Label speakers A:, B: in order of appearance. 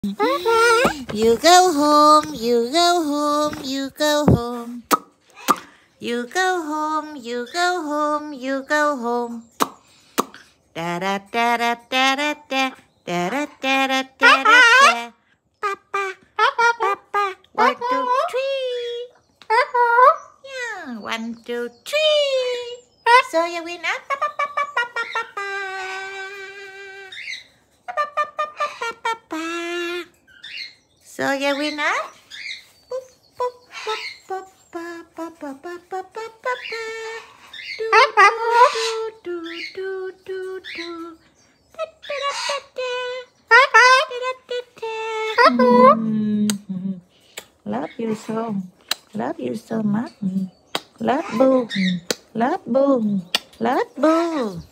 A: You go home, you go home, you go home. You go home, you go home, you go home. Da da da da da da da da da da da da da. Papa, Papa, 1, 2, 3. Yeah, 1, 2, 3. So you win up. Papa, Papa, Papa, Papa. Papa, Papa, Papa, Papa. So you win up. Boop, boop, boop, boop, ba, ba, ba, ba, ba, ba, ba, ba. Do, do, do, do, do, do. Da, da, da, da, da. Da, da, da, da. Love you so. Love you so much. Love boo. Love boo. Love boo.